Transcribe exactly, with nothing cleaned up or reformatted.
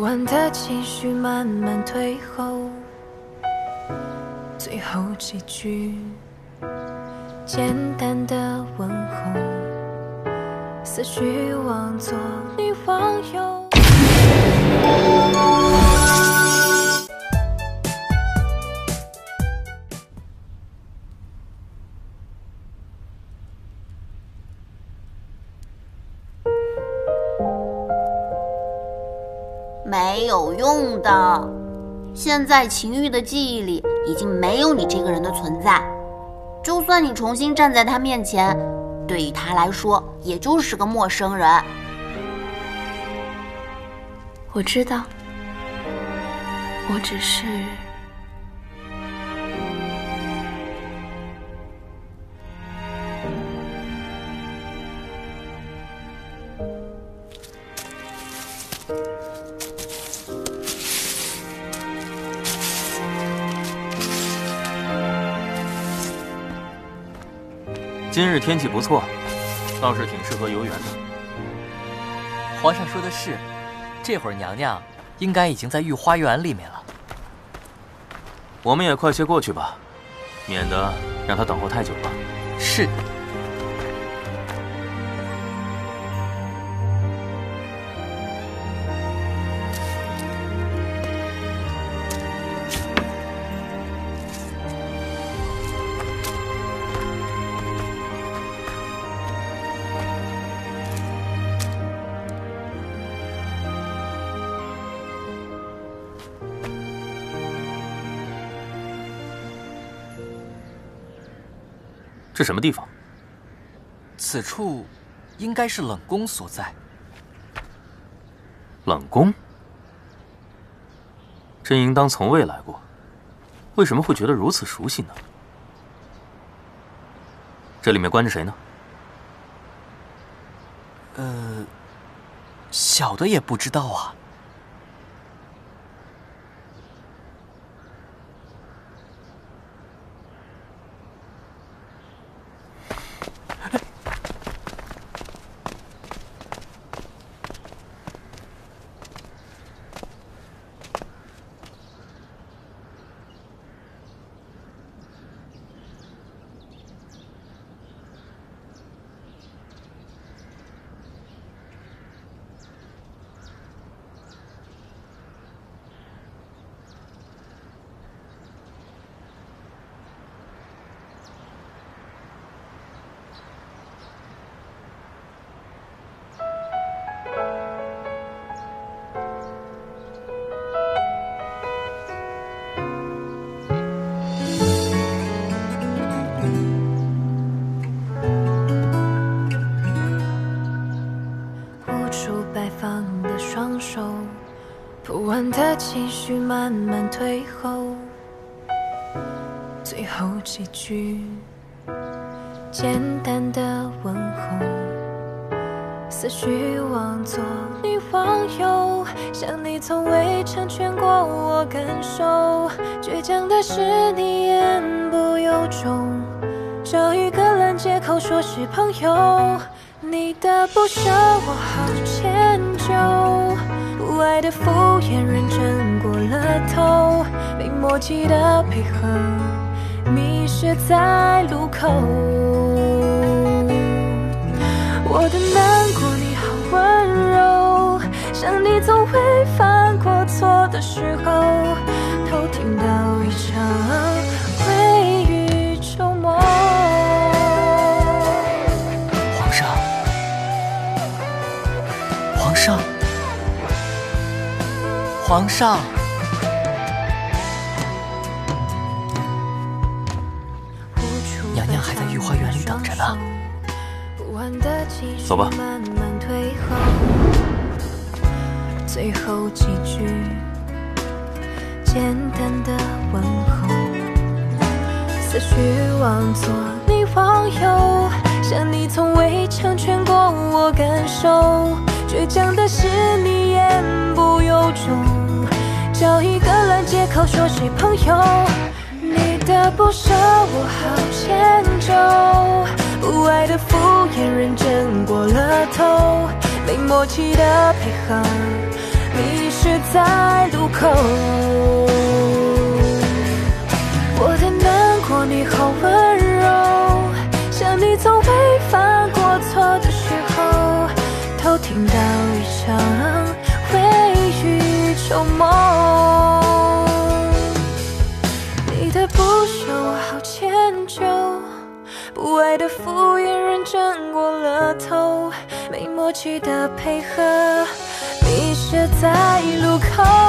完的情绪慢慢退后，最后几句简单的问候，思绪忘作你忘忧。 没有用的，现在秦玉的记忆里已经没有你这个人的存在，就算你重新站在他面前，对于他来说也就是个陌生人。 我知道，我只是今日天气不错，倒是挺适合游园的。 皇上说的是，这会儿娘娘应该已经在御花园里面了。 我们也快些过去吧，免得让她等候太久了。 是。 这什么地方？ 此处应该是冷宫所在。 冷宫？朕应当从未来过，为什么会觉得如此熟悉呢？这里面关着谁呢？ 呃，小的也不知道啊。 不完的情绪慢慢退后，最后几句简单的问候，思绪忘作你忘忧，想你从未成全过我感受，倔强的是你言不由衷，找一个烂借口说是朋友，你的不舍我好迁就，不爱的敷衍认真过了头，没默契的配合，迷失在路口。我的难过你好温柔，像你从未犯过错的时候，偷听到一场未雨绸缪。 皇上，皇上。皇上，娘娘还在御花园里等着呢。 走吧。 最后几句简单的问候，思绪忘作你忘忧，像你从未成全过我感受，倔强的是你言不由衷，找一个烂借口说是朋友，你的不舍我好迁就，不爱的敷衍认真过了头，没默契的配合，迷失是在路口。我的难过你好温柔，像你从未犯过错的时候，偷听到一场未雨绸缪。你的不朽好迁就，不爱的敷衍认真过了头，没默契的配合，迷失在路口。